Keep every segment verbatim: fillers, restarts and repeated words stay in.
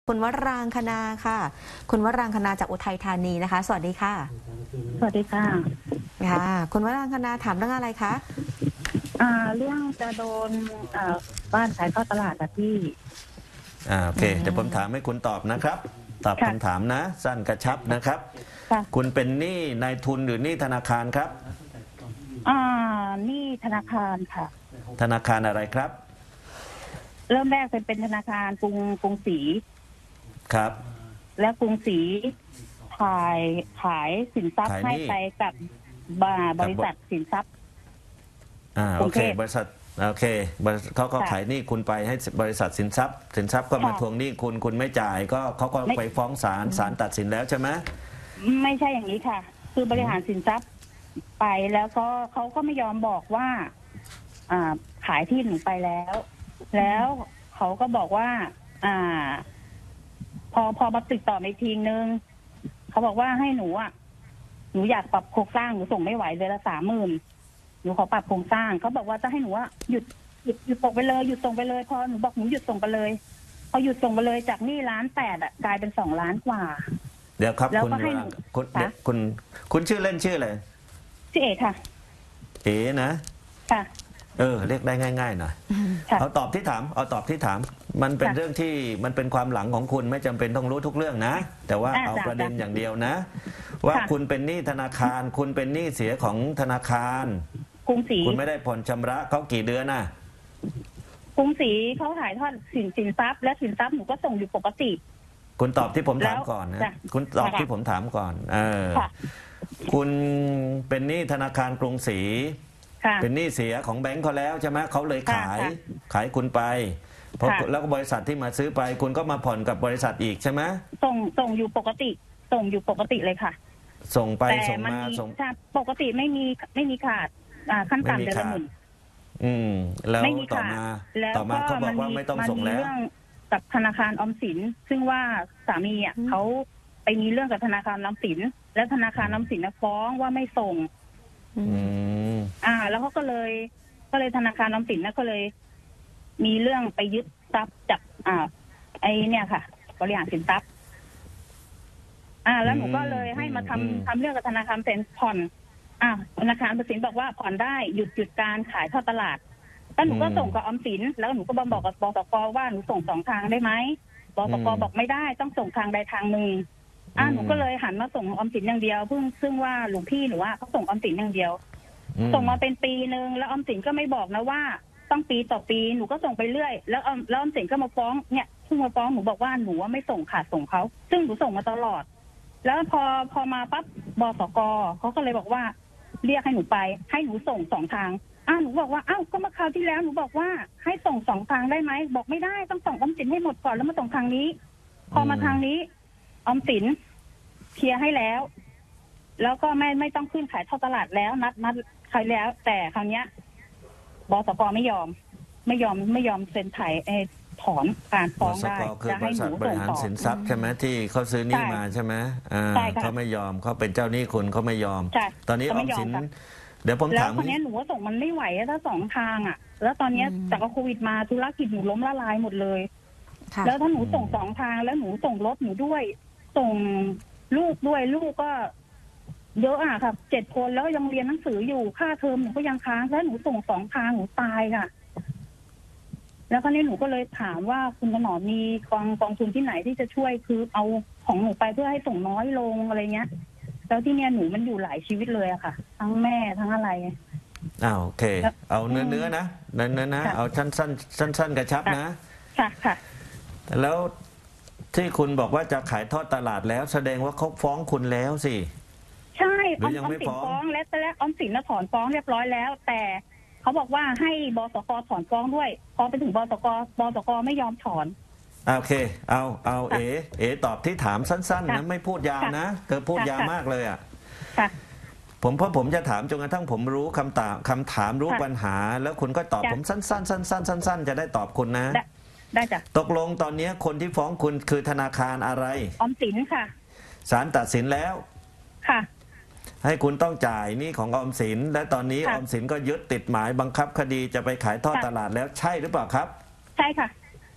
คุณวรางคณาค่ะคุณวรางคณาจากอุทัยธานีนะคะสวัสดีค่ะสวัสดีค่ะค่ะคุณวรางคณาถามเรื่องอะไรคะอ่าเรื่องจะโดนอ่าบ้านขายทอดตลาดอะพี่อ่าโอเคเดี๋ยวผมถามให้คุณตอบนะครับตอบคำถามนะสั้นกระชับนะครับคุณเป็นหนี้นายทุนหรือหนี้ธนาคารครับอ่าหนี้ธนาคารค่ะธนาคารอะไรครับเริ่มแรกเป็นเป็นธนาคารกรุงกรุงศรีครับและกรุงศรีขายขายสินทรัพย์ให้ไปกับบริษัทสินทรัพย์อ่าโอเคบริษัทโอเคเขาก็ขายหนี้คุณไปให้บริษัทสินทรัพย์สินทรัพย์ก็มาทวงหนี้คุณคุณไม่จ่ายก็เขาก็ไปฟ้องศาลศาลตัดสินแล้วใช่ไหมไม่ใช่อย่างนี้ค่ะคือบริหารสินทรัพย์ไปแล้วก็เขาก็ไม่ยอมบอกว่าอ่าขายที่หนูไปแล้วแล้วเขาก็บอกว่าอ่าพอพอมาติดต่อในทีนึงเขาบอกว่าให้หนูอ่ะหนูอยากปรับโครงสร้างหนูส่งไม่ไหวเดือนละสามหมื่นหนูขอปรับโครงสร้างเขาบอกว่าจะให้หนูว่าหยุดหยุดหยุดส่งไปเลยหยุดส่งไปเลยพอหนูบอกหนูหยุดส่งไปเลยพอหยุดส่งไปเลยจากหนี้ล้านแปดอ่ะกลายเป็นสองล้านกว่าเดี๋ยวครับคุณคุณคุณคุณชื่อเล่นชื่ออะไรชื่อเอ๋ค่ะเอ๋นะค่ะเออเรียกได้ง่ายๆหน่อยเอาตอบที่ถามเอาตอบที่ถามมันเป็นเรื่องที่มันเป็นความหลังของคุณไม่จำเป็นต้องรู้ทุกเรื่องนะแต่ว่าเอาประเด็นอย่างเดียวนะว่าคุณเป็นหนี้ธนาคารคุณเป็นหนี้เสียของธนาคารกรุงศรีคุณไม่ได้ผ่อนชำระเขากี่เดือนน่ะกรุงศรีเขาถ่ายทอดสินสินทรัพย์และสินทรัพย์หนูก็ส่งอยู่ปกติคุณตอบที่ผมถามก่อนนะคุณตอบที่ผมถามก่อนเออคุณเป็นหนี้ธนาคารกรุงศรีเป็นหนี้เสียของแบงก์เขาแล้วใช่ไหมเขาเลยขายขายคุณไปเพราะแล้วก็บริษัทที่มาซื้อไปคุณก็มาผ่อนกับบริษัทอีกใช่ไหมส่งส่งอยู่ปกติส่งอยู่ปกติเลยค่ะส่งไปส่งมาส่งปกติไม่มีไม่มีขาดขั้นต่ำเดือนละหมื่นอืมแล้วต่อมาต่อมาเขาบอกว่าไม่ต้องส่งแล้วกับธนาคารออมสินซึ่งว่าสามีอ่ะเขาไปมีเรื่องกับธนาคารออมสินแล้วธนาคารออมสินฟ้องว่าไม่ส่งอ่าแล้วเขาก็เลยก็เลยธนาคารออมสินนะก็เลยมีเรื่องไปยึดทรัพย์จากอ่าไอเนี่ยค่ะบริหารสินทรัพย์อ่าแล้วหนูก็เลยให้มาทำทำเรื่องกับธนาคารเซ็นผ่อนอ่าธนาคารออมสินบอกว่าผ่อนได้หยุดหยุดการขายทอดตลาดแล้วหนูก็ส่งกับออมสินแล้วหนูก็บอกกับบสก.ว่าหนูส่งสองทางได้ไหมบสก.บอกไม่ได้ต้องส่งทางใดทางหนึ่งอ่าหนูก็เลยหันมาส่งออมสินอย่างเดียวเพิ่งซึ่งว่าหลวงพี่หนูว่าเขาส่งออมสินอย่างเดียวส่งมาเป็นปีนึงแล้วออมสินก็ไม่บอกนะว่าต้องปีต่อปีหนูก็ส่งไปเรื่อยแล้วออมแล้วออมสินก็มาฟ้องเนี่ยเพิ่งมาฟ้องหนูบอกว่าหนูว่าไม่ส่งขาดส่งเขาซึ่งหนูส่งมาตลอดแล้วพอพอมาปั๊บบสก.เขาก็เลยบอกว่าเรียกให้หนูไปให้หนูส่งสองทางอ้าวหนูบอกว่าอ้าวก็เมื่อคราวที่แล้วหนูบอกว่าให้ส่งสองทางได้ไหมบอกไม่ได้ต้องส่งออมสินให้หมดก่อนแล้วมาส่งทางนี้พอมาทางนี้ออมสินเคลียร์ให้แล้วแล้วก็ไม่ไม่ต้องขึ้นขายทอดตลาดแล้วนัดนัดใครแล้วแต่คราวเนี้ยบสก.ไม่ยอมไม่ยอมไม่ยอมเซ็นถ่ายเอถอนการฟ้องได้จะให้หนูส่งต่อสินทรัพย์ใช่ไหมที่เขาซื้อหนี้มาใช่ไหมอ่าเขาไม่ยอมเขาเป็นเจ้าหนี้คุณเขาไม่ยอมตอนนี้ออมสินเดี๋ยวผมถามแล้วคนนี้หนูว่าส่งมันไม่ไหวถ้าสองทางอ่ะแล้วตอนนี้จากโควิดมาธุรกิจหนูล้มละลายหมดเลยแล้วถ้าหนูส่งสองทางแล้วหนูส่งรถหนูด้วยส่งลูกด้วยลูกก็เยอะอ่ะครับเจ็ดคนแล้วยังเรียนหนังสืออยู่ค่าเทอมหนูก็ยังค้างแล้วหนูส่งสองทางหนูตายค่ะแล้วคราวนี้หนูก็เลยถามว่าคุณถนอมมีกองกองทุนที่ไหนที่จะช่วยคือเอาของหนูไปเพื่อให้ส่งน้อยลงอะไรเงี้ยแล้วที่เนี้ยหนูมันอยู่หลายชีวิตเลยอะค่ะทั้งแม่ทั้งอะไรอ้าวโอเคเอาเนื้อเนื้อนะเนื้อเนื้อนะเอาสั้นสั้นสั้นสั้นกระชับนะค่ะค่ะแล้วที่คุณบอกว่าจะขายทอดตลาดแล้วแสดงว่าเขาฟ้องคุณแล้วสิใช่ออมสินฟ้องและและออมสินถอนฟ้องเรียบร้อยแล้วแต่เขาบอกว่าให้บสก.ถอนฟ้องด้วยพอไปถึงบสก.บสก.ไม่ยอมถอนโอเคเอาเอาเอ๋เอ๋ตอบที่ถามสั้นๆนะไม่พูดยาวนะเธอพูดยาวมากเลยอ่ะผมเพราะผมจะถามจนกระทั่งผมรู้คำตอบคำถามรู้ปัญหาแล้วคุณก็ตอบผมสั้นๆสั้นๆสั้นๆจะได้ตอบคุณนะได้จ้ะตกลงตอนนี้คนที่ฟ้องคุณคือธนาคารอะไรออมสินค่ะศาลตัดสินแล้วค่ะให้คุณต้องจ่ายหนี้ของออมสินและตอนนี้ออมสินก็ยึดติดหมายบังคับคดีจะไปขายทอดตลาดแล้วใช่หรือเปล่าครับใช่ค่ะต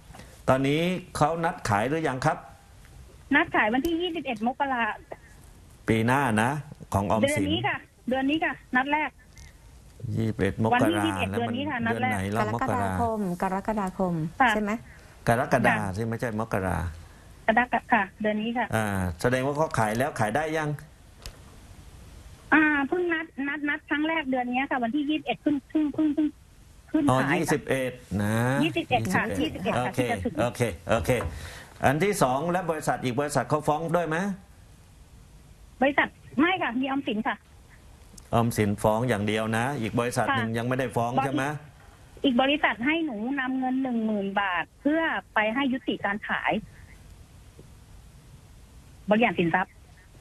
ตอนนี้เขานัดขายหรือยังครับนัดขายวันที่ยี่สิบเอ็ดมกราปีหน้านะ ของออมเดือนสินนี้ค่ะ เดือนนี้ค่ะ นัดแรกยี่สิบเอ็ดมวันกที่รายี่สิบเอ็ดแล้วมันเดือนนี้ค่ะนัดเดือนแรกไหนกเรารมกกฎาราคมกรกฎาคมค่ะใช่ไหมกรกฎาใช่ไม่ใช่มกรากระดักค่ะ เดือนนี้ค่ะอ่าแสดงว่าเขาขายแล้วขายได้ยังอ่าเพิ่งนัดนัดนัดครั้งแรกเดือนนี้ค่ะ วันที่ยี่สิบเอ็ดขึ้นขึ้นขึ้นขึ้นขึ้นอ๋อขายยี่สิบเอ็ดนะยี่สิบเอ็ดค่ะยี่สิบเอ็ดโอค่ะเคที่จะถึงโอเค โอเค อันที่สองและบริษัทอีกบริษัทเขาฟ้องด้วยไหมบริษัทไม่ค่ะ มีออมสินค่ะออมสินฟ้องอย่างเดียวนะ อีกบริษัทค่ะหนึ่งยังไม่ได้ฟ้องบริใช่ไหมอีกบริษัทให้หนูนำเงินหนึ่งหมื่นบาท เพื่อไปให้ยุติการขาย บริษัทสินทรัพย์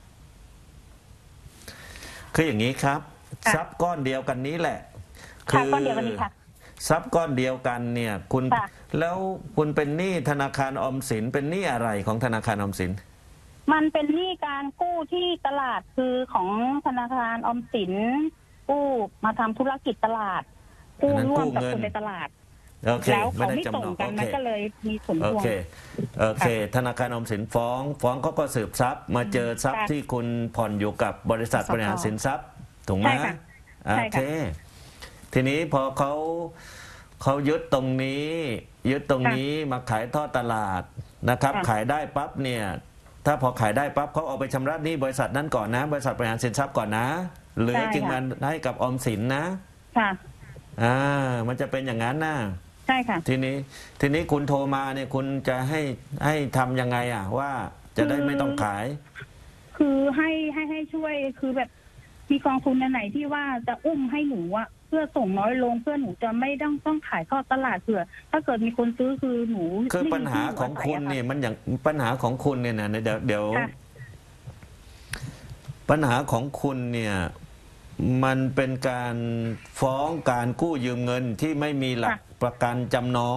คืออย่างนี้ครับค่ะทรัพย์ก้อนเดียวกันนี้แหละค่ะก้อนเดียวกันนี้ค่ะทรัพย์ก้อนเดียวกันเนี่ยคุณค่ะแล้วคุณเป็นหนี้ธนาคารออมสินเป็นหนี้อะไรของธนาคารออมสินมันเป็นหนี้การกู้ที่ตลาดคือของธนาคารออมสิน กู้มาทำธุรกิจตลาด กู้ร่วมกับคนในตลาดโอเคแล้วไม่เขาได้ไม่ส่จำงนองกันโอมันเคก็เลยมีผลพโอวงเคโอเค ธนาคารออมสินฟ้อง ฟ้องเขาก็สืบทรัพย์ มาเจอทรัพย์ค่ะที่คุณผ่อนอยู่กับบริษัทสกบริหารสินทรัพย์ถูกไหมใช่ค่ะโอใช่เคค่ะทีนี้พอเขาเขายึดตรงนี้ ยึดตรงนี้มาขายทอดตลาดนะครับค่ะขายได้ปั๊บเนี่ย ถ้าพอขายได้ปั๊บเขาเอาไปชำระหนี้บริษัทนั้นก่อนนะ บริษัทบริหารสินทรัพย์ก่อนนะเหลือจึงมาให้กับออมสินนะค่ะอ่ามันจะเป็นอย่างนั้นนะใช่ค่ะทีนี้ทีนี้คุณโทรมาเนี่ยคุณจะให้ให้ทำยังไงอ่ะว่าจะได้ไม่ต้องขายคือให้ให้ให้ช่วยคือแบบมีกองทุนอันไหนที่ว่าจะอุ้มให้หนูอะเพื่อส่งน้อยลงเพื่อหนูจะไม่ต้องต้องขายทอดตลาดเผื่อถ้าเกิดมีคนซื้อคือหนูคือไม่มีปัญหาของคุณที่เนี่ยยู่มันอย่างปัญหาของคุณเนี่ยนะเดี๋ยวเดี๋ยวค่ะปัญหาของคุณเนี่ยมันเป็นการฟ้องการกู้ยืมเงินที่ไม่มีหลักประกันจำนอง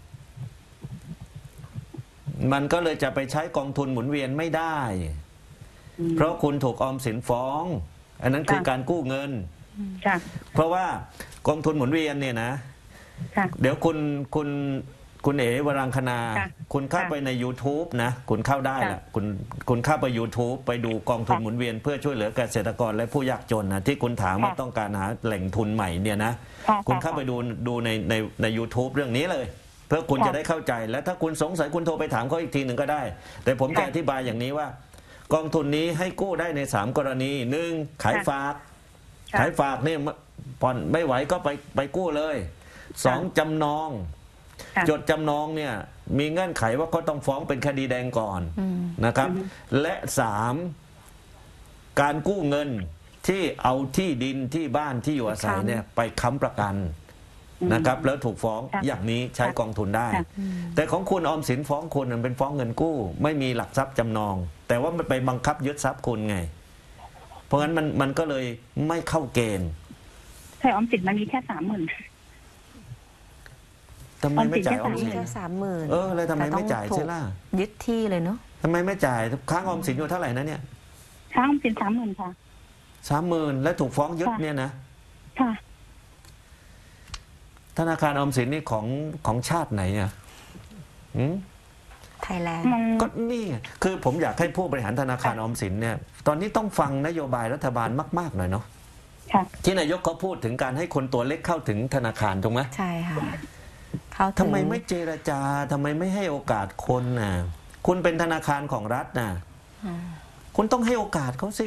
มันก็เลยจะไปใช้กองทุนหมุนเวียนไม่ได้อืมเพราะคุณถูกออมสินฟ้อง อันนั้นคือค่ะการกู้เงินค่ะเพราะว่ากองทุนหมุนเวียนเนี่ยนะค่ะเดี๋ยวคุณคุณคุณเอ๋วรังคณาค่ะคุณเข้าค่ะไปใน YouTube นะคุณเข้าได้ค่ะละคุณคุณเข้าไป YouTube ไปดูกองทุนค่ะหมุนเวียนเพื่อช่วยเหลือเกษตรกรและผู้ยากจนนะที่คุณถามว่าค่ะต้องการหาแหล่งทุนใหม่เนี่ยนะค่ะคุณเข้าค่ะไปดูดูในในใน YouTube เรื่องนี้เลย เพื่อคุณค่ะจะได้เข้าใจ และถ้าคุณสงสัยคุณโทรไปถามเขาอีกทีหนึ่งก็ได้ แต่ผมจะค่ะอธิบายอย่างนี้ว่า กองทุนนี้ให้กู้ได้ในสามกรณีหนึ่งขายค่ะฝากค่ะขายฝากเนี่ยผ่อนไม่ไหวก็ไปไปกู้เลยสองจำนองค่ะจดจำนองเนี่ยมีเงื่อนไขว่าก็ต้องฟ้องเป็นคดีแดงก่อนอืมนะครับอืมและสามการกู้เงินที่เอาที่ดินที่บ้านที่อยู่อาศัยเนี่ยไปค้ำประกันอืมนะครับ แล้วถูกฟ้องค่ะอย่างนี้ใช้กองทุนได้ค่ะแต่ของคุณออมสินฟ้องคุณมันเป็นฟ้องเงินกู้ ไม่มีหลักทรัพย์จำนอง แต่ว่ามันไปบังคับยึดทรัพย์คุณไง เพราะงั้นมันมันก็เลยไม่เข้าเกณฑ์ใช่ออมสินมันมีแค่สามหมื่นทำไมไม่จ่ายออมมีสินแค่สามหมื่นเออแล้วทำไมไม่จ่ายใช่ล่ะยึดที่เลยเนาะทำไมไม่จ่ายค้างออมสินอยู่เท่าไหร่นะเนี่ยช้างออมสินสามหมื่นค่ะสามหมื่นแล้วถูกฟ้องยึดค่ะเนี่ยนะค่ะธนาคารออมสินนี่ของของชาติไหนอ่ะหืมไทยแลนด์มันก็นี่ไงคือผมอยากให้ผู้บริหารธนาคารออมสินเนี่ย ตอนนี้ต้องฟังนโยบายรัฐบาลมากๆหน่อยเนาะค่ะที่นายกเขาพูดถึงการให้คนตัวเล็กเข้าถึงธนาคารถูกไหมใช่ค่ะเขาถึงทำไมไม่เจรจาทำไมไม่ให้โอกาสคนน่ะ คุณเป็นธนาคารของรัฐน่ะอืมคุณต้องให้โอกาสเขาสิ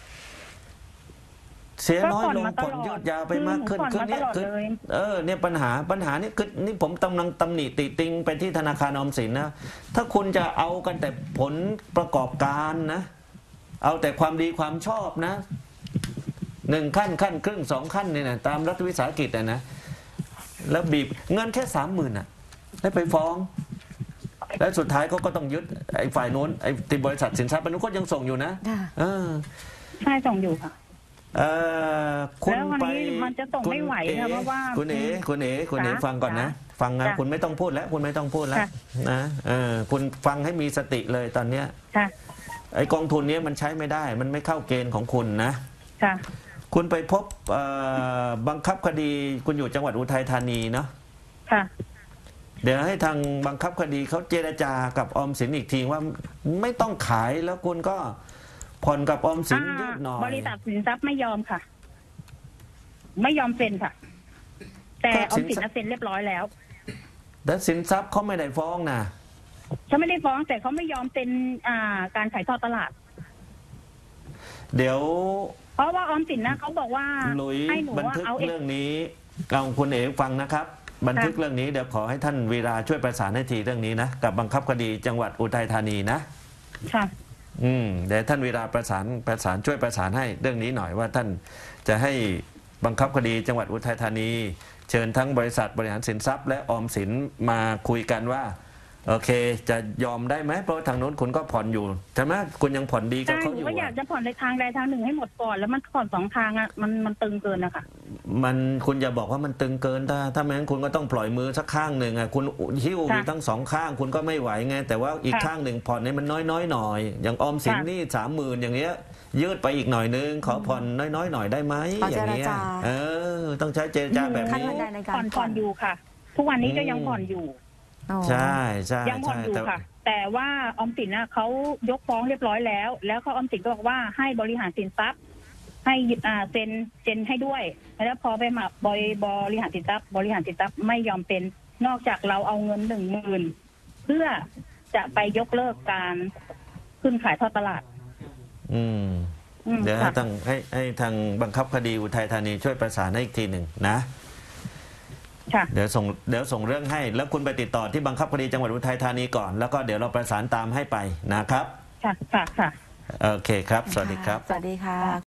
เสียน้อยลงก็ผ่ผ่ออน นมาตลอดยืดยาวไปมากขึ้นคือหนูผ่อนมาเนี่ยตลอดคือเลยเออเนี่ยปัญหาปัญหานี่คือนี่ผมกำลังตำหนิติติงไปที่ธนาคารออมสินนะถ้าคุณจะเอากันแต่ผลประกอบการนะ เอาแต่ความดีความชอบนะหนึ่งขั้นขั้นครึ่งสองขั้นเนี่ยนะตามรัฐวิสาหกิจนะนะแล้วบีบเงินแค่สามหมื่นอ่ะแล้วไปฟ้อง แล้วสุดท้ายเขาก็ต้องยึดไอ้ฝ่ายโน้นไอ้ที่บริษัทสินทรัพย์มันก็ยังส่งอยู่นะค่ะเออใช่ส่งอยู่ค่ะเอ่อคุณแล้ววันไปนี้มันจะส่งไม่ไหวคุณค่ะเพราะว่าคุณเอ๋คุณเอ๋คุณเอ๋จ๊ะฟังก่อนนะจ๊ะฟังนะจ้ะคุณไม่ต้องพูดแล้ว คุณไม่ต้องพูดแล้วค่ะนะเออคุณฟังให้มีสติเลยตอนเนี้ยค่ะไอ้กองทุนเนี้ยมันใช้ไม่ได้ มันไม่เข้าเกณฑ์ของคุณนะค่ะคุณไปพบเอ่อบังคับคดีคุณอยู่จังหวัดอุทัยธานีเนาะค่ะเดี๋ยวให้ทางบังคับคดีเขาเจรจากับออมสินอีกทีว่าไม่ต้องขายแล้วคุณก็ผ่อนกับออมสินยืดหน่อยบริษัทสินทรัพย์ไม่ยอมค่ะ ไม่ยอมเซ็นค่ะ แต่ออมสินเซ็นเรียบร้อยแล้วแต่สินทรัพย์เขาไม่ได้ฟ้องนะเขาไม่ได้ฟ้องแต่เขาไม่ยอมเซ็นอ่าการขายทอดตลาดเดี๋ยวเพราะว่าออมสินนะเขาบอกว่าลุยให้หนูบันว่าทึกเอาเอกเรื่องนี้เอาคุณเอ๋ฟังนะครับ บันทึกเรื่องนี้เดี๋ยวขอให้ท่านวีราช่วยประสานให้ทีเรื่องนี้นะกับบังคับคดีจังหวัดอุทัยธานีนะค่ะอืมเดี๋ยวท่านวีราประสานประสานช่วยประสานให้เรื่องนี้หน่อยว่าท่านจะให้บังคับคดีจังหวัดอุทัยธานี เชิญทั้งบริษัทบริหารสินทรัพย์และออมสินมาคุยกันว่าโอเคจะยอมได้ไหมเพราะทางโน้นคุณก็ผ่อนอยู่ใช่ไหมคุณยังผ่อนดีกับใช่เขาหอนูยู่ก็อยากอะจะผ่อนในทางใดทางหนึ่งให้หมดก่อนแล้วมันผ่อนสองทางอ่ะมันมันตึงเกินนะคะมันคุณอย่าบอกว่ามันตึงเกินถ้าถ้าไม่งั้นคุณก็ต้องปล่อยมือสักข้างหนึ่งอ่ะคุณหิ้วอยู่ทั้งสองข้างคุณก็ไม่ไหวไงแต่ว่าอีกข้างหนึ่งผ่อนให้มันน้อยๆหน่อยอย่างออมสินนี่สามหมื่นอย่างเงี้ยยืดไปอีกหน่อยนึงขอผ่อนน้อยๆหน่อยได้ไหมขออเจย่างรเงี้ยจาเออต้องใช้เจรจาแบบขั้นนี้บันไดในการผ่อนผ่ผ่ออน นอยู่ค่ะ ทุกวันนี้ก็ยังผ่อนอยู่อ๋อใช่ใช่ยังผ่อนใช่อยู่แต่ค่ะ แต่ว่าออมสินนะเขายกฟ้องเรียบร้อยแล้ว แล้วเขาออมสินก็บอกว่าให้บริหารสินทรัพย์ ให้อ่าเซ็นเซ็นให้ด้วย แล้วพอไปมาบริบริหารสินทรัพย์บริหารสินทรัพย์ไม่ยอมเป็นนอกจากเราเอาเงินหนึ่งหมื่นเพื่อจะไปยกเลิกการขึ้นขายทอดตลาดอืมอืมเดี๋ยวให้ค่ะทางให้ให้ทางบังคับคดีอุทัยธานีช่วยประสานให้อีกทีหนึ่งนะค่ะเดี๋ยวส่งเดี๋ยวส่งเรื่องให้แล้วคุณไปติดต่อที่บังคับคดีจังหวัดอุทัยธานีก่อนแล้วก็เดี๋ยวเราประสานตามให้ไปนะครับค่ะค่ะค่ะโอเคครับ สวัสดีครับสวัสดีค่ะ